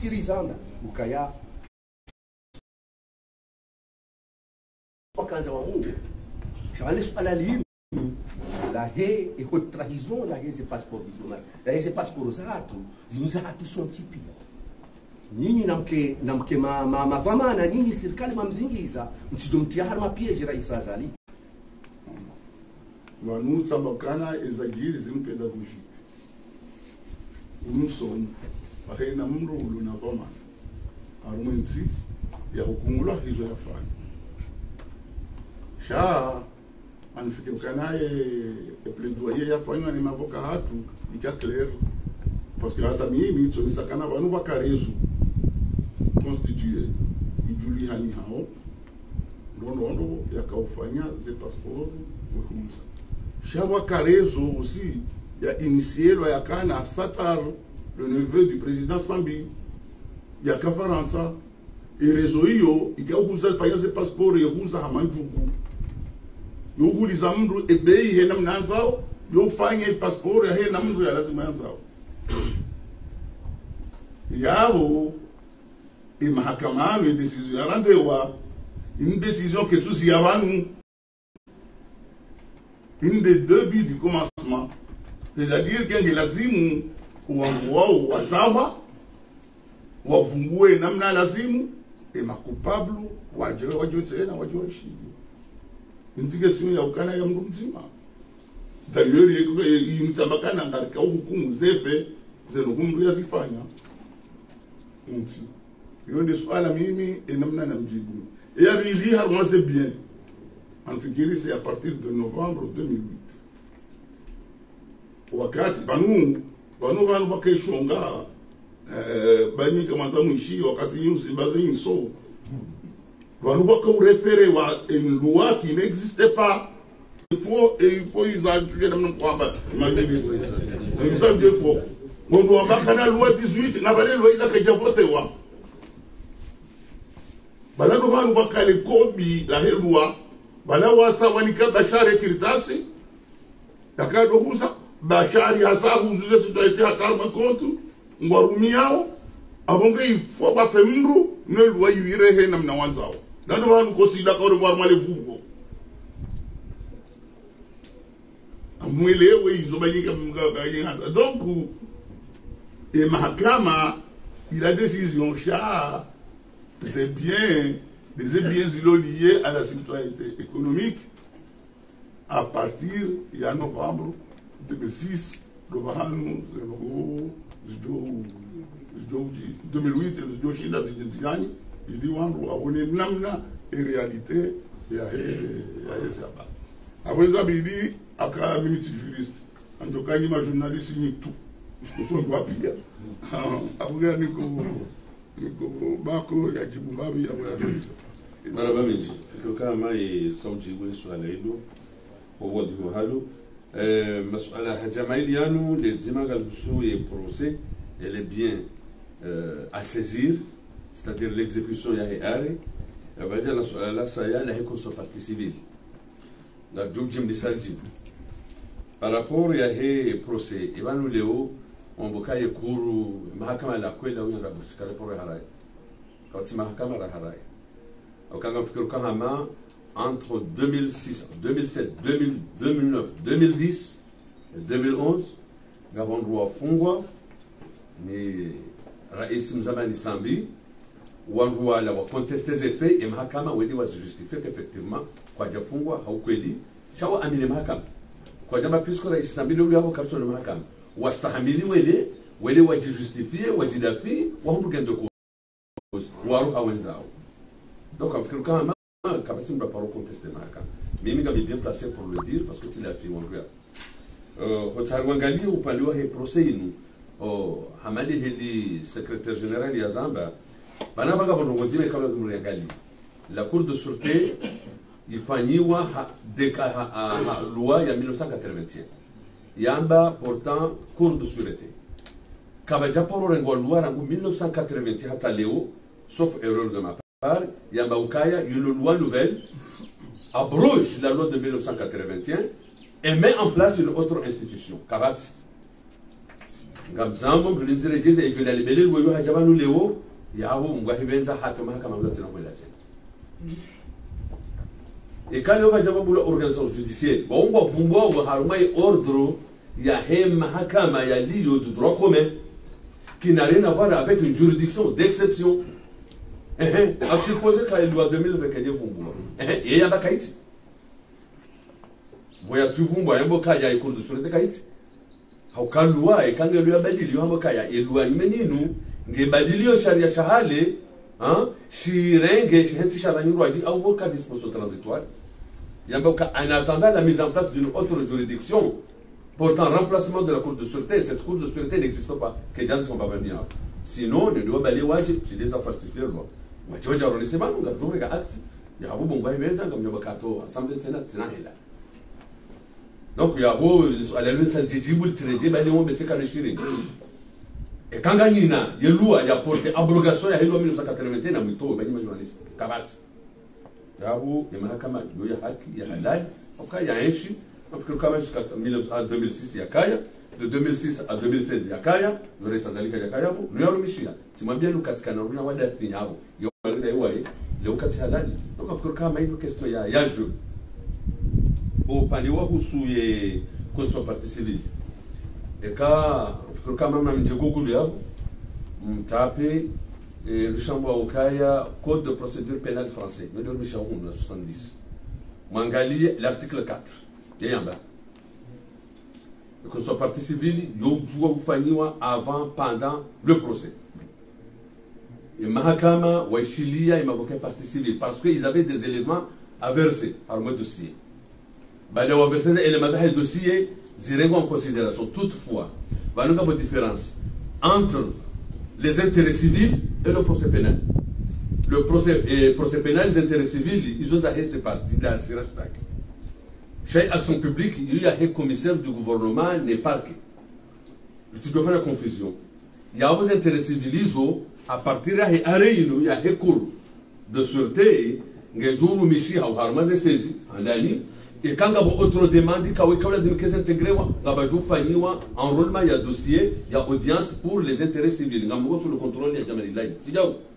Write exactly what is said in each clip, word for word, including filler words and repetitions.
sirizana ukaya wakanza wa Mungu shawale swala lini la he et haute trahison la he c'est passeport diplomatique la he c'est passeport zatu zimzatu son tipi nyinyi namke namke ma ma mavama na nyinyi serikali mamzingiza mtijomtia harma pieje rais azali Nous sommes exagérés une pédagogie. Nous sommes pareil na mro uluna vama. Arumenti ya hukumula hizo yafanya. Sha anifikia kana e plaidoyer yafanywa ni mavoka hatu ika clair parce que hata mimi tsonisa kana banu bakarezu constitué ijuli hani hao ndondo yakaufanya ze passeport kuhusa Chawa Karezo aussi, il a initié le Yakana à Satar, le neveu du président Sambi. Il y a Kafaransa. Et Rezoio, il y a Ouza Faya ses passeports et Ouza Hamanjugu. Il y a Ouza Amdou et Bey Henam Nanzao. Il y a Faya et passeport et Henamdou et Alazimanzao. Il y a et Mahakama, une décision, une décision que tous y avaient. Une des deux buts du commencement, c'est-à-dire qu'il y a lazimu kuangua wazawa wafungue namna lazimu et ma coupable wajue wajue tena wajue shidi. Une question ya ukana ya mtu mzima. D'ailleurs il mtambakana ngarika hukumu zefe zenokumru yazifanya. Nti. Hiyo ndio swala mimi namna namjibu. Et ya rili harma c'est bien. En Fikiri, c'est à partir de novembre deux mille huit. Wakati, banu, banu banu bake shonga, bani kamata mwishi, wakati nyusi baze yinso. Banu bake référé à une loi qui n'existait pas. Il faut, et il faut, ils ont tué dans mon combat. Ils savent deux fois. Mon doigt, la loi dix-huit, n'a pas de loi, il a déjà voté. Balado banu bake les kobi, la loi. Bala wasa wanika bashari kiritasi yakado husa bashari hasa huzuze sitoete hakalma kontu ngwarumiao abonge ifo ba femru ne lwa yire he namna wanzao nando banu kosida ka ngwa male vugo amwelewe izo bayika mga yinga donc et mahakama il a décision cha c'est bien des biens liés à la citoyenneté économique à partir de novembre deux mille six, le Bahanu, deux mille huit, le Joshina Zidjiani, il dit qu'on a une namna et réalité et à Ezaba. Après ça, il dit à la minute juriste, en tout cas, il y a un journaliste qui dit tout. Il faut qu'on piller. Après, Bako ya Jibumbabi ya Wadi. Maraba Menji, fikroka mai sauti wele swala hilo kwa wadi halo. Masuala hajamailiano les zimagalbusu et procès elle est bien euh, à saisir, c'est-à-dire l'exécution ya hiari. Baada la swala la saya la hiko so partie civile. La jumjim disalji. Par rapport ya he procès, Ivanu Leo Ombokaye Kuru, mahakama la kwela uya rabusika report harai. Kati mahakama la harai. Au Kanga Fikir Kahama, entre deux mille six, deux mille sept, deux mille, deux mille neuf, deux mille dix et deux mille onze, Gabon Roi Fungwa, ni Rais Mzamani Sambi, Wangwa la wa contester les faits et mahakama wedi wa justifier qu'effectivement, kwa jafungwa haukweli, shawa amile mahakama. Kwa jamba puisque Rais Sambi le hapo kapso le mahakama. Wastahamili wele, wele wajijustifie, wajidafi, wahumugendo cause, waru hawenzao. Donc, en fait, quand même, capacité de pas contester Maraka. Mais il est bien placé pour le dire parce que tu l'as fait en vrai. Euh, Wangali ou Palio est procès nous. Oh, Hamadi Heli, secrétaire général Yazamba, Banabaga Bonogodi mais quand même Wangali. La Cour de sûreté, il faniwa la loi en mille neuf cent quatre-vingt-un. Yamba portant Cour de sûreté. Kabajaporo Rengolwa en mille neuf cent quatre-vingt-un à Léo, sauf erreur de ma part. Yambaukaya, une loi nouvelle, abroge la loi de mille neuf cent quatre-vingt-un et met en place une autre institution, Kabat. ngamzambo mtulinzire jeze ivela libele lweyo hajabanu leo yawo mungwahibenza hato mahakama mlatsina kwela tena ekale oba jababu la organisation judiciaire ba ngwa vumbwa wa harumai ordre ya he mahakama ya liyo du droit commun qui n'a rien à voir avec une juridiction d'exception. A supposer qu'à la loi deux mille vingt et un vumbwa et ya bakaiti boya tu vumbwa yambo kaya ikuru de sûreté kaiti haukalua ekangelua badili yambo kaya elua meninu ngebadilio sharia shahale hein shirenge shihensi shalanyurwaji au aucun disposition transitoire yambo ka en attendant la mise en place d'une autre juridiction portant remplacement de la cour de sûreté. Cette cour de sûreté n'existe pas que les gens ne sont pas bien sinon ne doit balayer waji si les affaires se font loi moi tu vois le sema nga toujours ga acte ya bu bongo imenza ngam nyoba kato assemblée tena tena hela donc ya bo ala le sal jijibul treje bali mo be seka le shirin e kanga nyina ye loi ya porter abrogation ya loi mille neuf cent quatre-vingt-un na mwito ba nyima journaliste kabati ya bu ya mahakama yo ya haki ya halal okay ya enchi nafikiri kama jusqu'à deux mille six ya kaya de deux mille six à deux mille seize ya kaya ndio sazalika ya kaya bo ndio rumishia simwambia lukatika na runa wada fi yao yo ndio wale leo kati halali donc nafikiri kama hiyo question ya ya jeu upande wa husuye kwa partie civile eka nafikiri kama mama mjegugulu yao mtape Luxembourg au Kaya, Code de procédure pénale français, mais le Michel soixante-dix. Mangali, l'article quatre. Et en bas. Que ce soit partie civile, vous faniwa avant, pendant le procès. Et Mahakama, Waishilia, ils m'invoquaient partie civile parce qu'ils avaient des éléments à verser par le dossier. Bah, les verser et les mazahs dossier, ils en considération. Toutefois, il y a une différence entre les intérêts civils et le procès pénal. Le procès, et procès pénal, les intérêts civils, ils ont arrêté ces parties. Chaque action publique, il y a un commissaire du gouvernement, n'est pas que. Tu dois faire la confusion. Il y a des intérêts civils, à partir de l'arrêt, il y a un cours de sûreté, il y a un jour où Michi a harmasé saisi, en année. Et quand il y a autre demande, il y a une caisse intégrée, il y a un enrôlement, il y a un dossier, il y a audience pour les intérêts civils. Il y a un sur le contrôle, il y a jamais de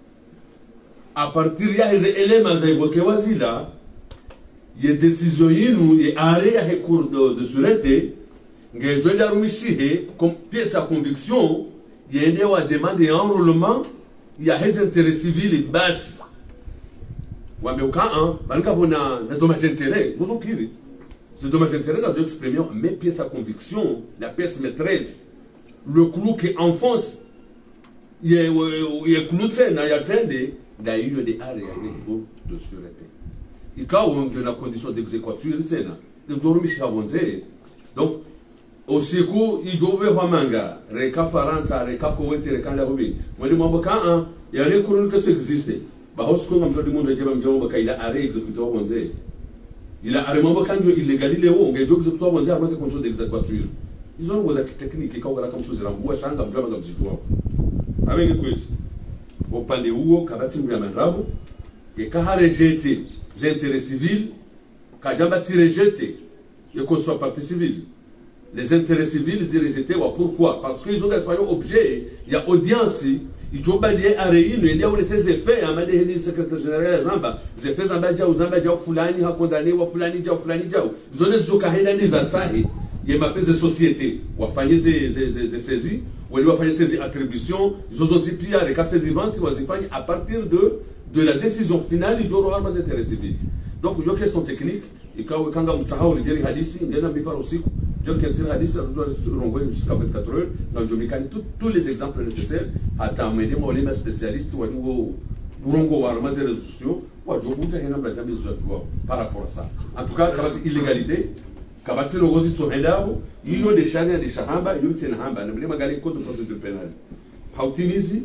à partir de ces éléments, j'ai évoqué là, il y a des décisions, il y a arrêt à cours de sûreté, il y a une comme pièce à conviction, il y a une demande d'enrôlement, il y a des intérêts civils basses. Ouais, mais au cas un, on a un dommage d'intérêt. Vous en kirez. Ce dommage d'intérêt, nous exprimons mes pièces à conviction, la pièce maîtresse, le clou qui enfonce, il y a un clou de scène, il y a un eu des arrêts de sûreté. Et quand on a la condition d'exécution, il y a un dormi donc, au secours, il y a un manga, Reka Faranza, Reka Kowete, Reka Larobi. Moi, je m'en un, il y a un recours qui existe. Bahosko na mjodi mundu jeba mjomba baka ila arrêt exécutoire bonze ila arrêt mambo kanyo illégal leo ngejo exécutoire bonze arrêt contrôle d'exécutoire ils ont des techniques kwa wala kama tuzirambua shanga mjomba ngabzitwa avec kwezi opande huo kabati mya mandrabo et ka rejeter les intérêts civils ka jamba ti rejeter et qu'on soit partie civile les intérêts civils ils rejetés pourquoi parce qu'ils ont fait objet il y a audience. Il faut balayer à réunir, il y a ces effets, à madé le secrétaire général Zamba, les effets Zamba Djao, Zamba Djao, Fulani, a condamné, ou Fulani Djao, Fulani Djao. Ils ont des occasions des attaques, il y a des sociétés, ou à faire des saisies, ou à faire des attributions, ils ont aussi plié avec la saisie vente, ou à partir de, de la décision finale, ils doivent avoir des intérêts civils. Donc, il y a une question technique, et quand on a un Sahara, on a Hadissi, il y a un Bifar aussi. Je vais dire Hadissi, on doit renvoyer jusqu'à vingt-quatre heures, donc je vais tous les exemples nécessaires à t'amener, moi, les spécialistes, ou nous renvoyer les réseaux sociaux, ou je vais vous dire par rapport à ça. En tout cas, c'est illégalité. Kabati no gozi tsohelawo iyo de shania de shahamba iyo tena hamba na mlima gari code de procédure pénale hautimizi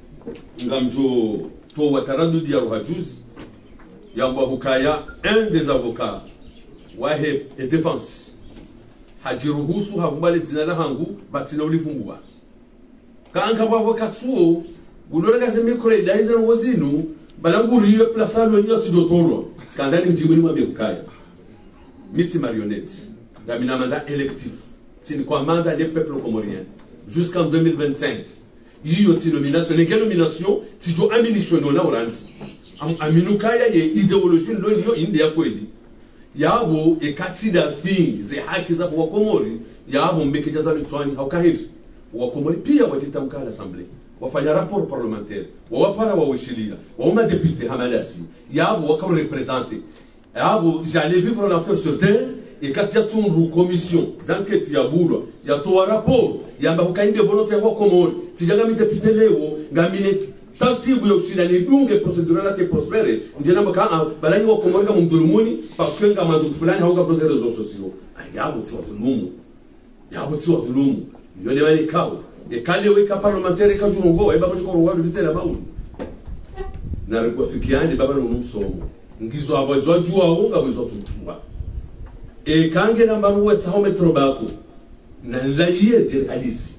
ngamjo to wataradudi ya ruhajuzi ya hukaya un des avocats wahe et défense hajiruhusu havubale dzina la hangu batina ulifungwa kaanga kwa avocat suo gulora se mikro daiza wozinu balanguriyo plasalo nyoti dotoro skandali njimuni mwa hukaya miti marionnette la minamanda électif c'est quoi mandat des peuples comoriens jusqu'en deux mille vingt-cinq. Iyo ti nomination, les nomination, ti jo amination na oranzi. Aminukaya ye idéologie lo niyo inde ya kweli. Yabo ekati da fin ze haki za kwa Komori, yabo mbeke jaza lutwani haukahiri. Wa Komori pia watitamka l'Assemblée. Wafanya rapport parlementaire, wawapara wa washilia, wama député hamalasi, yabo wakam représenter. Yabo j'allais vivre l'affaire sur terre et quand il y a une commission d'enquête il y a boulot, il y a tout un rapport, il y a un de volontaire wa Komori, si il y a un député léo, ngamine tanti bu yoshila ni dunge procédure la te prospérer, ndina maka balani wa Komori kama mdurumuni parce que kama mtu fulani hauka procéder réseaux sociaux. Yabo ti wa lumu. Yabo ti wa lumu. Yone wale kao. Et quand les weka parlementaires quand tu ngo eba ko ko wa bitela bawu na reko fikiani baba no msomo ngizo abazwa jua unga abazwa tumchua e kange na maruwa taho metro bako na laye dir hadisi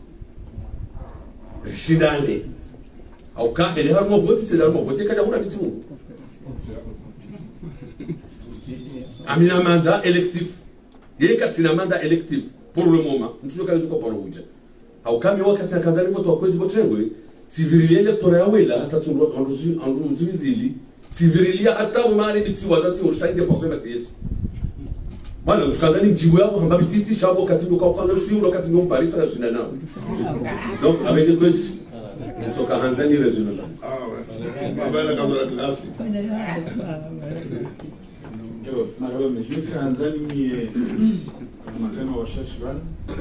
shidane au ka ele har mo voti c'est mo voti kaja kuna bitimu amina mandat électif yeye katina mandat électif pour le moment ntuko kaja tuko pour uja au kama wakati akadhani voto wakwezi botengwe tibirilia electora ya wela atatunwa anruzi anruzi bizili tibirilia hata mali bitiwa zati ushaide kwa sema kesi bwana tukadhani mjibu yao hamba bititi shabo katibu kwa kwa nafsi ndo katibu Paris na shina nao donc avec le président ntoka hanzani résultat ah ouais baba la kama la classe yo maraba mjisi hanzani ni makana wa shashban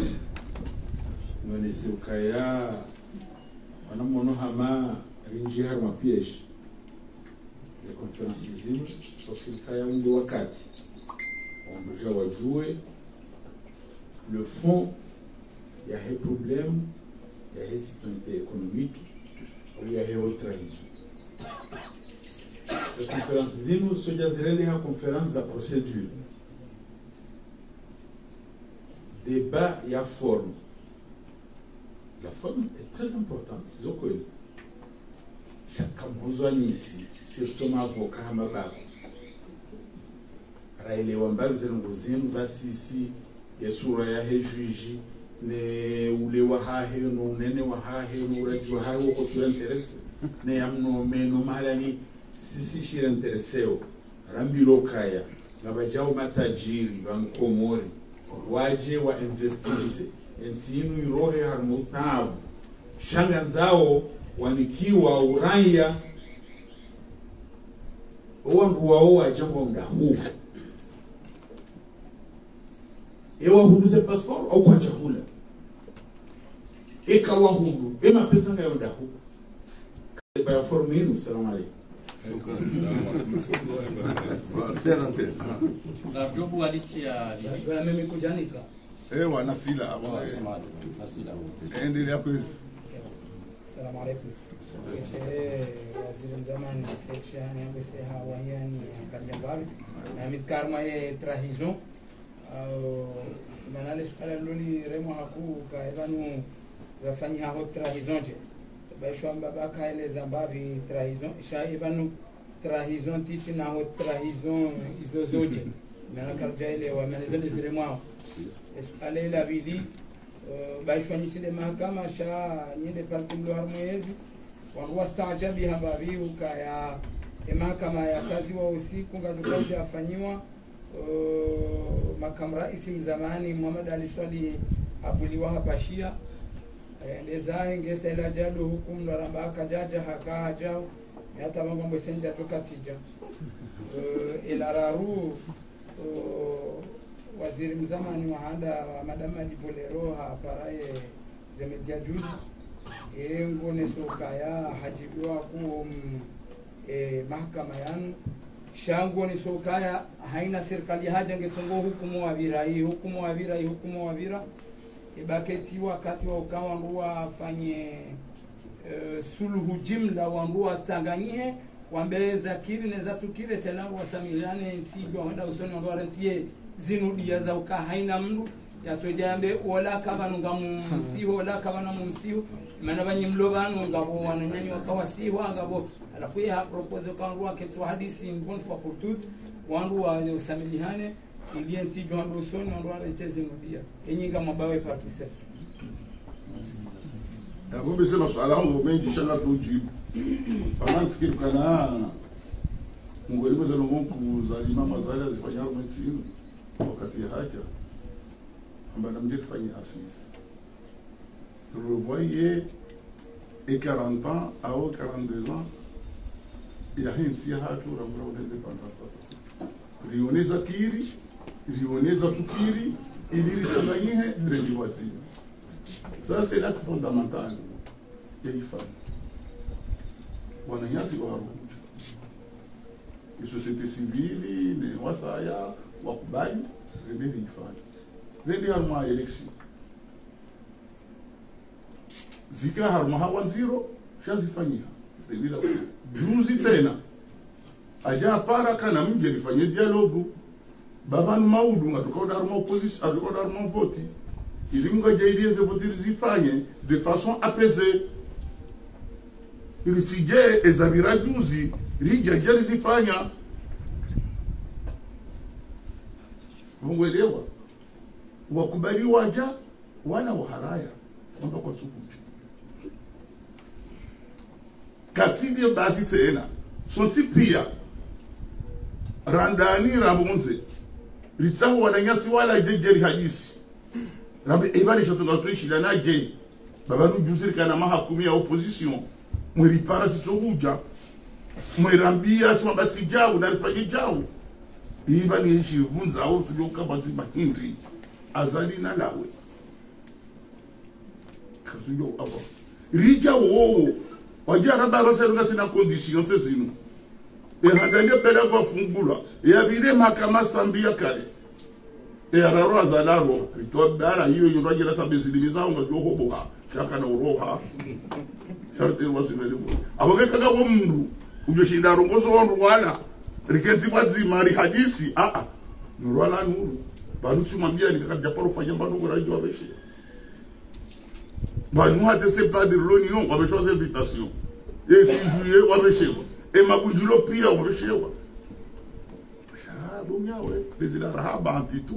nonese ukaya wanamono hama rinji har mapiège les conférences zimwe sofika mundu wakati on déjà wajue le fond ya he problème ya he sécurité économique ou ya he trahison. Les conférences zimwe soja zirele ha conférence da procédure débat ya forme. La forme est très importante. Chaque mozwanisi, surtout ma avocat hamabako. Raile wambali zenongozini basisi yesura ya he juji ne ule wa hahe no nene wa hahe no uraji wa hahe wako shura interesse ne yamno meno mahalani sisi shira interesseo rambilo kaya ngabajao matajiri bankomori waje wa investise ensinu irohe harmutabu shanga nzao wanikiwa uraya owangu wao wajambo mdahu ewa huduze passport au kwa chakula eka wa hudu ema pesa ngayo mdahu baya forminu salamu alaykum na jobu halisi ya mimi kujanika eh wana sila nasila endelea kwezi. Assalamu alaikum. Eh waziri zamani section yangu seha wayani kajabal na miskarma ye trahison au manale sukala loli remo haku ka evanu wafanya hapo trahison je baishwa mbaba kaeleza mbavi trahison sha evanu trahison titi na ho trahison izozoje na karja ile wa manezele ziremo ale la vili baishwa nisile mahakama sha nyende parti mlo harmoyezi wangu staajabi hambavi ukaya mahakama ya kazi wa usiku ngadukaje afanyiwa makamu rais mzamani Muhammad Ali Swali abuliwa hapa Shia ndeza ngese la jado hukumu ndo ramba kajaja haka hajao hata mambo senja tukatija ila raru waziri mzamani wa handa wa madama Dibolero haparaye zemedia juzi engo nesokaya hajibiwa ku e mahakama yanu shango nesokaya haina serikali haja ngetongo hukumu wa virai hukumu wa virai hukumu wa vira ibaketi wakati wa ukawa ngua afanye e, suluhu jimla wangua tsanganyie wambeleza kili neza tukile selamu wasamilane nsijwa wenda usoni wangua rentie zinudia za uka haina mndu yatojambe wala kaba nungamumsiho wala kaba namumsiho mana banyimlo banu ngabo wananyanyi wakawasiho ngabo alafu ya propose kangu waketwa hadisi mbon for fortut wandu wa usamilihane ilienti jwandu usoni wandu rentie zinudia enyinga mabawe parti sasa Hapo nimesema swala langu mengi shaka tujibu. Bana nafikiri kana ngwelimu za Mungu za imama zale azifanya mwenzi wakati haja. Amba namje tufanye assise. Vous voyez et quarante ans à quarante-deux ans il y a rien si hatu ramura independence. Rioneza kiri, rioneza tukiri, ili litanganyike rendi wazima. Ça c'est l'acte fondamental ya ifanye. Wananyasi wa Arusha. Ni société civile, ni wasaya, wakubali, rendi ifanye. Rendi harma election. Zika harma hawan zero, shazifanyia. Rendi la juzi tena. Aja para kana mje lifanye dialogue. Babanu maudu ngatukoda harma opposition, ngatukoda harma vote. Ili mngojailie ze vote zifanye de façon apaisée. Ilisije ezabira juzi rija jali zifanya. Munguelewa. Wakubali waja wana waharaya kwamba kwa tsukuti. Katili basi tena sonti pia randani rabunze ritsaho wananyasi wala jejeri hadisi rabi ibali shatunga tuishi la naje babanu juziri kana mahakumi ya opposition mwiripara sitohuja mwirambia simabati jawu na rifanyi jawu ibali ishi vunza au tujoka bazi mahindri azali na lawe katujo abo rija wo wajara baba seruga sina condition zinu e handanye pele kwa fungula e abire mahakama sambia kale e araro azalaro to dara hiyo yuraje la sabisi limizao ngo hoboha shaka na uroha sharti wasinelevo aboke kaga bo mundu ujoshinda rongozo wandu wala rikenzi bazima ri hadisi a a nurwala nuru balu tumambia ni kaka japaro fanya mbano rajo abeshi balu hate se pas de l'union avec chose invitation et si juillet wabeshi e mabunjulo pia wabeshi wa ah bunyawe desila rahaba antitu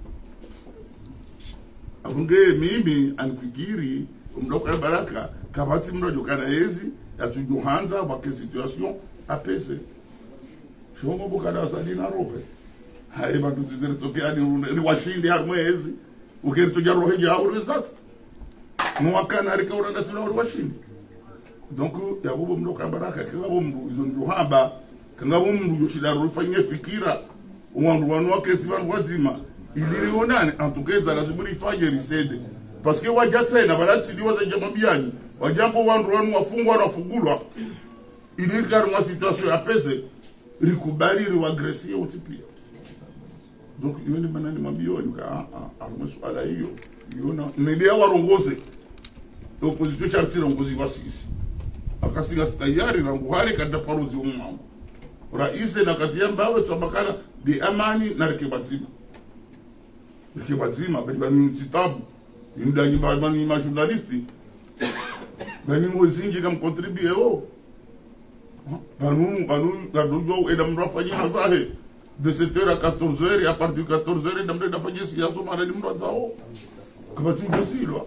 abunge mimi anifikiri umdoka baraka kabati mrojo kana hezi atujuhanza kwa situation apaisée shomo bukada sadina rohe hai bantu zizere tokea ni washindi harmwezi ukiritoja rohe jao rezatu mwakana rikaura na sina washindi donc yabubo mdoka baraka kangabo mdu izo njuhamba kangabo mdu yoshida rufanye fikira umwandu wanu waketi bantu wazima iliri onane antukeza lazima ifanye risede parce que wajatse na barati diwa za jamambiani wajambo wandu wanu wafungwa na fugulwa ili kari mwa situation apaisée rikubali riwagresie utipia donc yoni manani mambio ni ka a swala hiyo yona ndia warongoze opposition charti rongozi wasisi akasiga tayari na nguhali kada paruzi umama rais na katiamba wewe tabakana bi amani na rekebazima rekebazima bali bani mtitabu ndani bani ma journalisti bani mozingi kam contribuer o banu banu la dojo edam rafanya hazahe de sept heures à quatorze heures et à partir de quatorze heures edam da fanya siasa mara ni mro zao kama tu josilo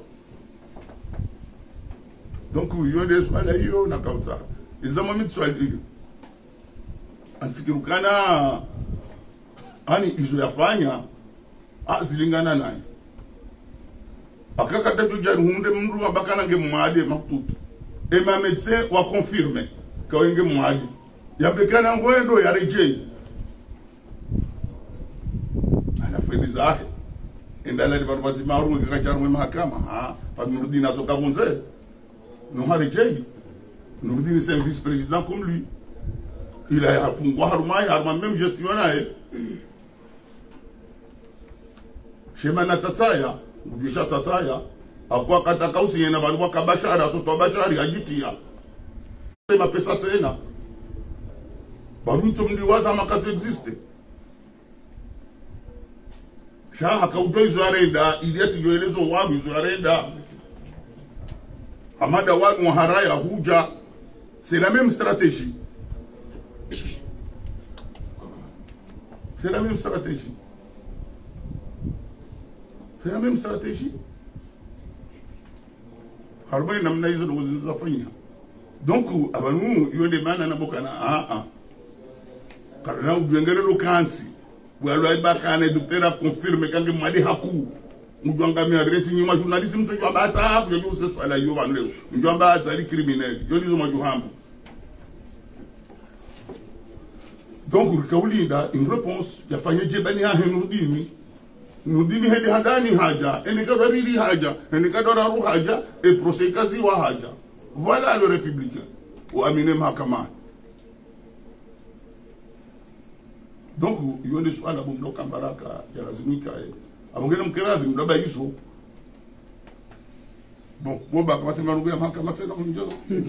donc yonde swala hiyo na kauza izama mitswali anifikiru kana ani izo yafanya azilingana naye akakata tujari hunde mndu mabakana nge mwadi maktutu e ma médecin wa confirme ka wenge mwadi yabekana ngwendo ya rejei ana fedizahe endala ni barabati maru kakacharu mahakama ha pamrudi na soka bunze no harejei Nourdine c'est un vice-président comme lui il a pour harma harma même gestionnaire shema na tataya ujisha tataya akwa kata kausi yena balwa kabashara so tabashari ajitia sema pesa tena baruncho mliwaza makato existe shaha kauto izarenda iliati joelezo wabi izarenda amada wanu haraya huja c'est la même stratégie c'est la même stratégie c'est la même stratégie harba namna hizo ndo zinazofanya. Donc abanu yonde mana na boka na a a karna ujengere lo kansi walo ibakane docteur a confirme kange mwadi haku mujwanga mi arrêté nyuma journaliste mso bata hapo yo se swala yo ban leo mjomba azali criminel yo lizo majuhambu. Donc kaulinda in réponse ya fanye jebani ha henudini nudini hedi hadani haja enika darili haja enika dararu haja et procès kazi wa haja. Voilà le républicain ou Amine Mahakama. Donc il y a des choix là bon bloc Kambaraka ya lazimika eh abongena mkerazi mdaba hizo. Bon boba kama sema ndugu ya Mahakama sasa kunjo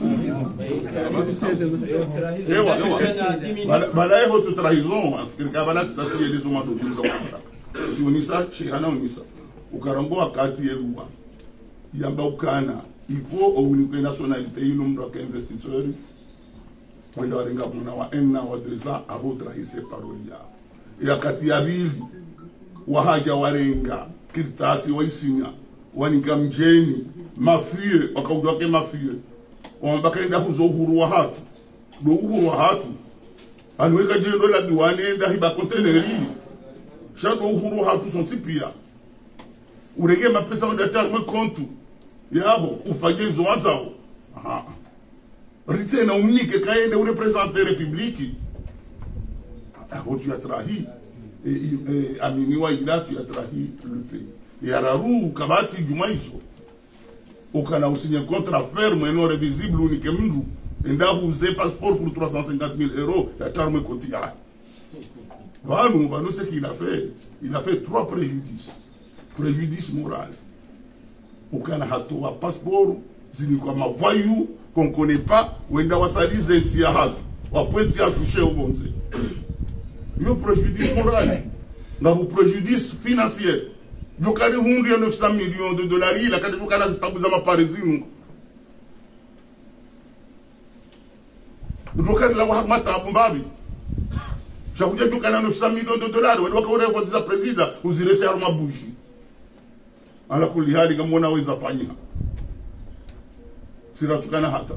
ewa ewa bala evo tu trahison afikiri kabala sasa ile zoma do bloc Kambaraka si unisa shihana unisa ukarambo akati yeluwa yamba ukana il faut au niveau nationalité il nombre d'investisseurs wenda warenga kuna wa un an wa deux ans à votre trahir parolia et akati ya bili wahaja warenga kirtasi waisinya wanika mjeni mafie wakaudwake mafie wambakaenda huzo uhuru wa hatu do uhuru wa hatu anweka jendo la diwani enda hiba conteneri shado uhuru wa hatu son tipia urege mapesa wenda tarme kontu yabo ufanye zoanzao aha ritena umnike kaende urepresente republiki abo tu as trahi et, et aminiwa ila tu as trahi le pays et araru kabati juma hizo ukana usinya contrat ferme non révisible unique mndu enda uze passeport pour trois cent cinquante mille euros la tarme kotia vanu vanu ce qu'il a fait il a fait trois préjudices préjudice moral ukana hatoa passeport zini kwa mavoyou qu'on connaît pas wenda wasalize nti ya hatu wapwenti ya touché ubonze yo préjudice moral na bu préjudice financier yo kali hundi ya neuf cents millions de dollars la kadi ukana zitabuza maparizinu ndokari la wahamata abumbabi shakuja tukana neuf cents millions de dollars wenda wakore kwa za president uzirese arma buji ala kuli hali kama unaweza fanya sira tukana hata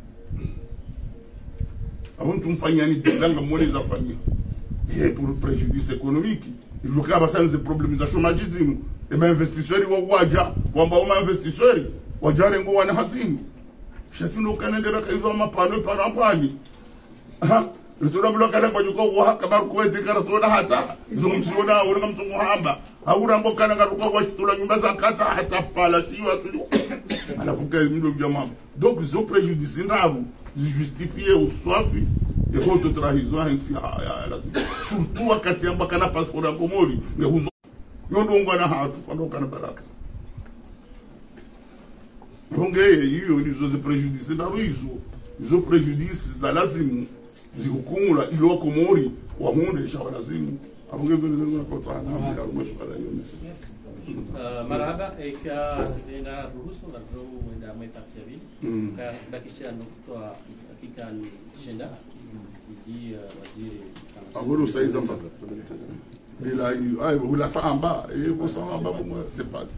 abantu mfanya ni bilanga mwanaweza fanya et pour préjudice économique il faut que ça des problèmes za chômage zinu et ma investisseurs wa waja kwamba wa investisseurs wajare ngo wana hazini shatino kanendera kaizo mapano parampani ha Rutura bloka na kwa juko wa kabar ko edikara to na hata zumsiona uri kam tumuhamba haura mboka na garuko wa shitula nyumba za kata hata pala siwa tu alafuka mimi jamaa donc zo préjudice ndabu justifie uswafi et contre trahison ainsi ya lazima surtout wakati ambaka na passeport ya Komori ne huzo yondo ngwana hatu pandoka na baraka bonge hiyo ni zo préjudice ndabu hizo zo préjudice za lazima zikukumula ilo Komori wa munde shawalazimu abunge vile kotana na mshukala yonis marhaba eka sidina ruhusu na bro wenda metatseri ka dakisha noktoa hakika ni shenda di waziri aburu saiza mpaka bila ay wala samba eh ko samba mo c'est pas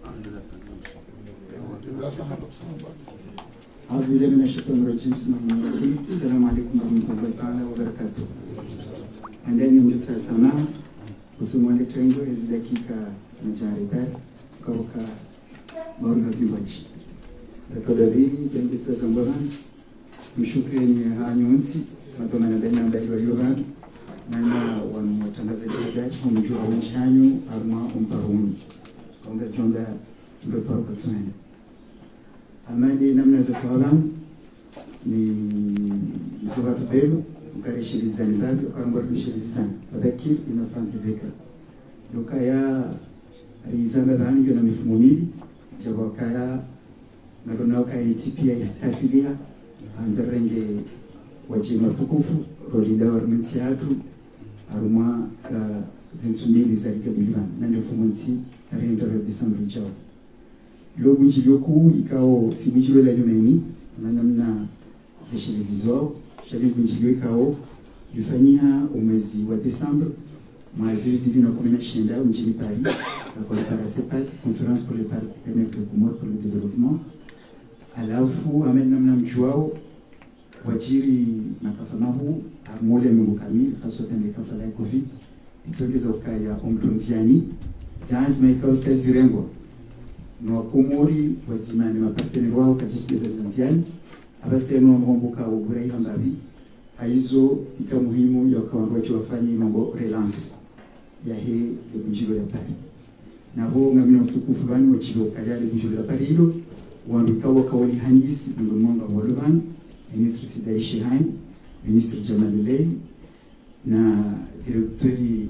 bila samba samba أعوذ بالله من الشيطان الرجيم بسم الله الرحمن الرحيم السلام عليكم ورحمة الله تعالى وبركاته. Andani mleta sana kusoma letengo hizi dakika majarida kwa maana zibaji. Tafadhali jambo sasa mbona mshukrani hanyonsi matona na bena ndani wa Yohana na wanatangazaji dada mjua wanyanyu arma umparuni. Konga jonda ndo kwa tsana. Amadi namna za tawalam ni mzoga tupelo ukarishiriza ndabi ukaramba tushiriza fadhakir inafanya dhikra lokaya rizanga dhani na mifumo mili jabakaya na donao kaya tipia ya tafilia anzarenge wajima tukufu rolida warmenti yatu aruma zinsumili za rikabilivan na ndefumonti tarehe ya Desemba ujao logo njilioku ikao simijilo la jumeni na namna zishirizizo shalibu njilio ikao yufanyia umezi wa Desemba mwezi zili na kumi na shenda mjini Paris na kwa para CEPAD Conférence pour le Partenariat commun pour le développement alafu amena mnamjuao wajiri makafamahu amole Mungu kamili haswa ndika fala covid itogeza ukaya omtonziani zanzima ikawa zirengo no wakomori wazimani maparteneri wao katika zanziani abasema ngomboka ubura ihambabi aizo ika muhimu ya kawango wetu wafanye mambo relance ya he njiro ya pari na ho ngamina utukufu bani wachiro kayale njiro ya pari hilo wandukawa kawali handisi ndo mwanga waloban ministre Sidai Shehan ministre Jamalulay na direktori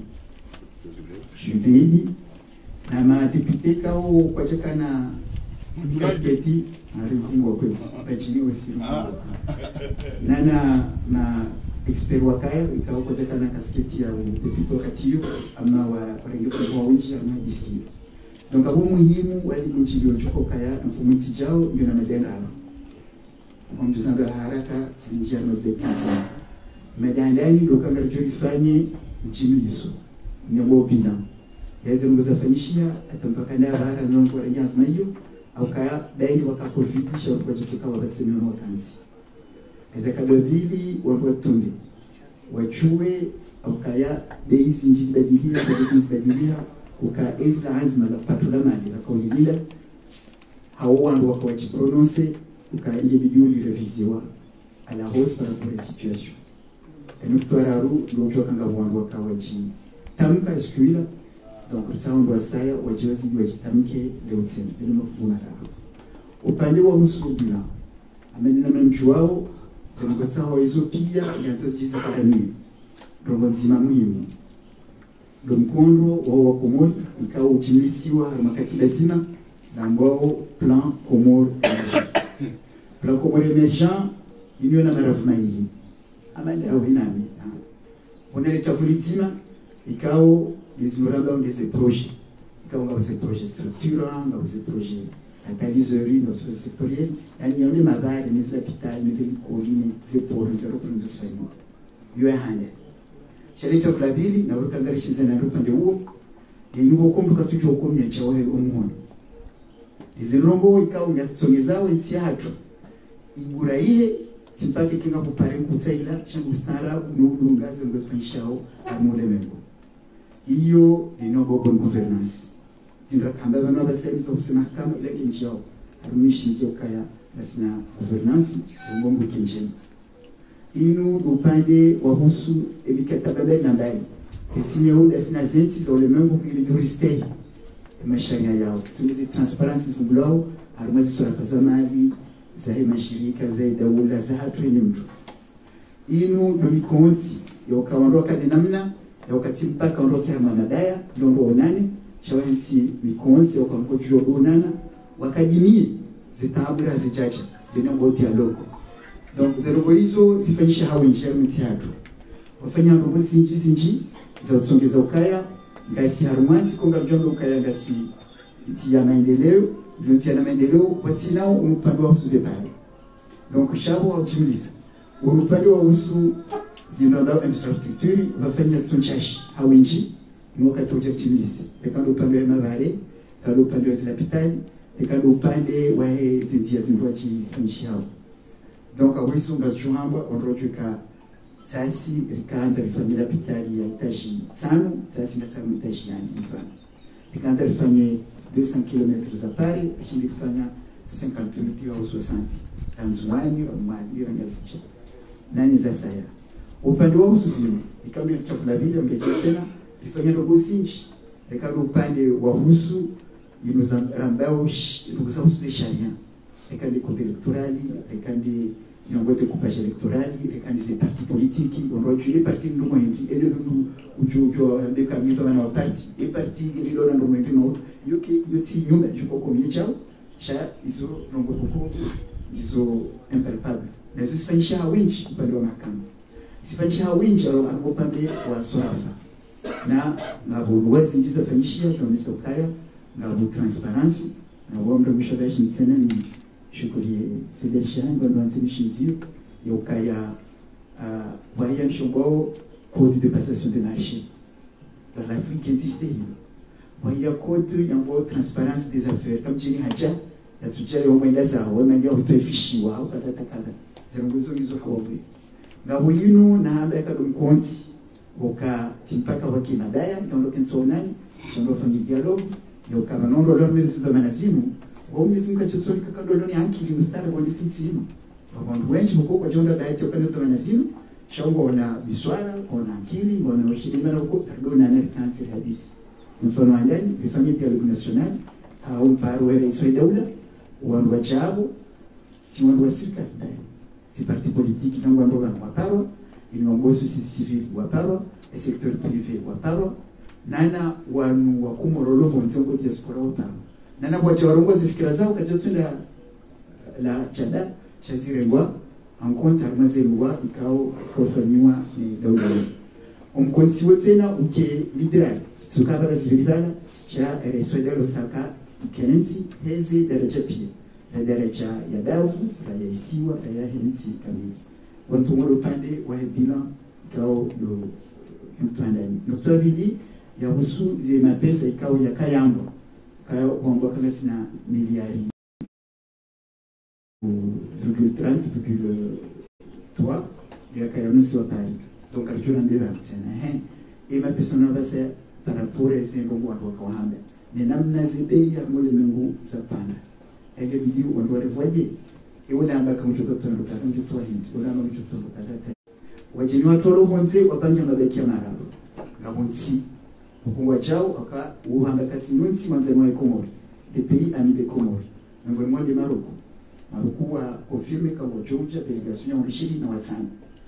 Juveili na madepute kao kwa chakana kasketi arifungwa kwezi pachini wasimu na na na expert wakaya ikawa kwa chakana kasketi ya depute wakatiyo ama warengefu wa unji ama isi donc abo muhimu wali mchilio choko kaya mfumiti jao ndio na madena kwa mtuzanga haraka njia nozekana madandani lokanga rifanye mchimiliso nyabo pinda yaweze mgozafanyishia atampaka na bara na kwa nyazma hiyo au kaya daini wakakofikisha kwa kutoka wakati wa kanzi eza kadobili wapotumbi wachue au kaya daisi njizibadilia kwa njizibadilia uka ezla azma la patula mali la kaulila hao wandu wakawaji prononcer uka individually revisiwa à la hausse par rapport à la situation et nous toraru l'objet kanga wandu wakawaji tamka eskuila donc ça on doit saya wajozi wajitamke leutzen ndio mfuna raru upande wa usubila amenena mjuao zimko sawa hizo pia yanatozisa karani ndio nzima muhimu ndio mkondo wa wakomori ikao uchimisiwa makati lazima na ambao plan Comore plan Comore emergent iliyo na marafu maili amande au inami unaleta fulitima ikao izuraba ngeze projet ikao ngabase projet structurant ngabase projet catalyserie no sectoriel yani yone mabari ni hospital ni colline c'est pour zero point cinq yo hande shalita kulabili na urukangari shize na rupande huo yuko kumbuka tujo komye cha wewe umuhono izirongo ikao ngasongezao insiato igura ihe simpake kinga kupare kutsaila changu starabu n'ubungaze ngosfanyishao amule mengo iyo linogo bonne gouvernance zindra kamba bana basenzo kusema kama ile kinjao rumishi kaya nasina gouvernance umongo kinjeni inu upande wahusu ebikatabale na ndani esinyo dasina zenzi za ulemengo ili turistei masharia yao tumizi transparency zungulao harumazi sura fazamali za mashirika za dawla za hatu ni mtu inu ndo mikonzi ya ukaondoka ni namna ya wakati mpaka ondoka ya manadaya ndio onane shawanti mikonzi ya ukaondoka onana wakadimie zitabura zijaja ndio ngoti ya loko donc zero hizo zifanyisha hawa njia mtiato wafanya ndogo sinji sinji za utsongeza ukaya ngasi harumanzi konga mjomba ukaya ngasi nti ya maendeleo nti ya maendeleo watinao umupande wa suzepare donc shabo wa utimiza umupande wa usu zinonda infrastructure wafanya tunchashi hawinji ni wakati ujatimiza ekando upande wa mabare kando upande wa zilapitali ekando upande wa zintia zindoachi zifanyishao donc awisu ngachuhamba onrojuka sasi rikaanza rifanye lapitali ya itaji tano sasi ngasamu itaji yani mfano rikaanza rifanye deux cents kilomètres za pari rishindi kufanya cinquante minutes au soixante tanzuani wa mwadi rangazisha nani za saya upande wa usuzimu ikambi chakula vile mgechesena rifanye robo sinchi rikado upande wa husu inozambao rukusa usu sharia rikandi kode elektorali rikandi nyongote kupasha elektorali rekani ze parti politiki onroju e parti ndumo hindi ele ndu ujojo ndeka mito wana parti e parti lilo na ndumo hindi no yoki yoti yumba juko komye chao sha izo nongo kuko izo impalpable na izo sifanyisha winchi upande wa mahakama sifanyisha winchi au upande wa sorafa na ngabo wazi ndiza fanyishia za ukaya ngabo transparency na wamdo mshabashi nsena ni shukurie sedeshan bonwanze mishinzio yokaya voyant chombo code de passation de marché dans l'Afrique existe voyant code yambo transparence des affaires comme jini haja tujali omwenda zawo wemanya utefishiwa ukatatakaga zirongozo hizo hawawe ngabo yinu na hamba kadumkonzi oka timpaka waki madaya ndondo kensonani ndondo family dialogue yoka manondo lo mezu za manazimu omyezi mkachosoni kakandolo ni hankili mstari kwa lisinsimu abantu wengi muko kwa jonda daite okane to manazimu shongo na biswara ona akili ngona ushirima na uko pardona na kansi hadisi mfano andani bifanye dialogue national au mparo wa rais wa daula wandu wachabo si wandu wa serikali si parti politique zangu wandu waparo inongozo civil waparo e secteur privé waparo nana wanu wakumorolo bonzengo diaspora waparo nana wacha warongozi fikira zao kajotunda la chada chazirengwa encontre armazelwa ikao skofanywa ni daula umkonsi wotena uke lidera tukabala zivilala cha rais wa daula saka kenzi hezi daraja pia na daraja ya davu raya isiwa raya hensi kamili wantu ngoro pande wa bila kao do mtandani nokto bidi ya husu ze mapesa ikao ya kayambo kayo kwamba kama sina miliari virgule trente virgule trois ya kayambo si watari donc alijua ndira sana hein et ma personne va se par rapport à ces bongo wa kwa hamba ni namna zibei ya mule mungu zapana ege bidi wando waje e wala ambaka mtoto tondo kata mtoto hindi wala ambaka mtoto kata wajini watu walo bonze wapanga mabeki ya marabo ngabonzi ukungwa chao aka uhamba kasinunzi manze mwa Komori de pays amis de Komori ngwe mwa de Maroko Maroko wa confirme kama Georgia delegation ya Rishidi na Watana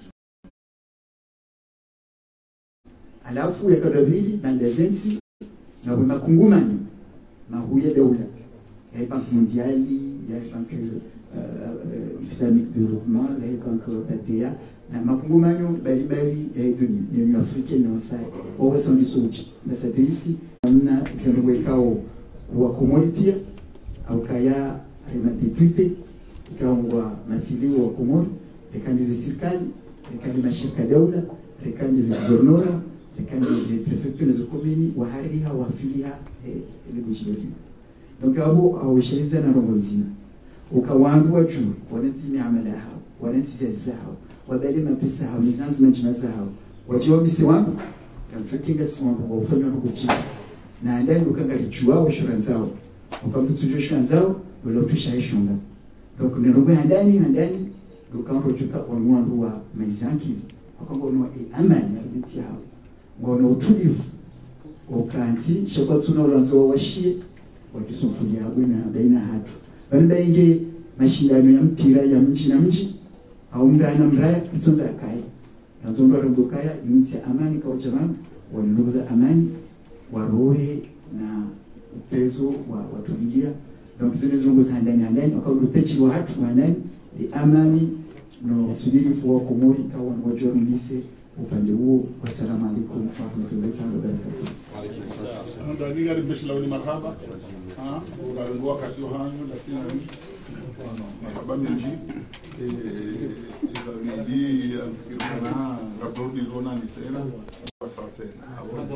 alafu ya kadavili bandazenzi na makungumani mahuya daula ya banque mondiale ya banque islamique de développement ya banque Patea na makungumani balibali ya dunia ni Union Africaine na sai au sandi soji msadirisi na zendwekao wa Komori pia au kaya na depute ikawa mafili wa Komori rekandi za serikali rekandi mashirika daula rekandi za guvernora rekandi za prefecture za komini wa hariha wa filia ile bujiri donc abo au shiriza na rongonzina ukawandu wa juu wananzi miamala hao wananzi zao wabali mapesa hao nizanzi majina zao wajua misi wangu kanzokinga si wangu wa ufanya na kuchini na ndani ukangarichua wa shiranzao ukamtujua shiranzao wala utusha ishunga donc nirogo ndani ndani ukaanza kuchuka wanwandu wa maizanki wakangono amani ya hao ngono utulivu ukanzi shakwatuna ulanzo washie wakisumfulia bwana baina hatu baada inge mashindano ya mpira ya mji na mji au mrana mraya kitsonza kai nazondo rugokaya insi amani kwa jamani waliluza amani warohe na upezo wa watulia donc zile zungu za ndani ndani wakarutechi wa hatu ndani ni amani no subiri kwa Komori kwa wajua mbise upande huo. Wassalamu alaykum wa rahmatullahi wa barakatuh. Wa alaykum assalam. Ndio ni gari bishi launi marhaba. Ah, unalengo wakati hangu na sina marhaba mingi. Eh, ili afikiri kana rapport di zona ni tena. Sawa tena.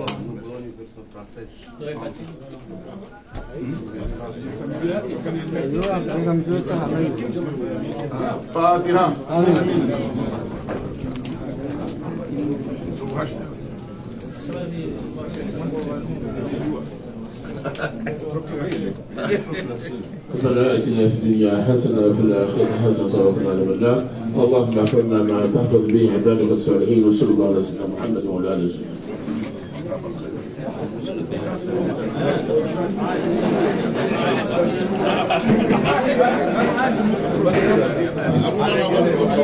Fatiha. ربنا اتنا في الدنيا حسنه وفي الاخره حسنه وقنا عذاب النار اللهم احفظنا ما تحفظ به عبادك الصالحين وصلى الله على سيدنا محمد وعلى اله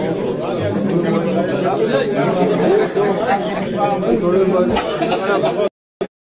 وصحبه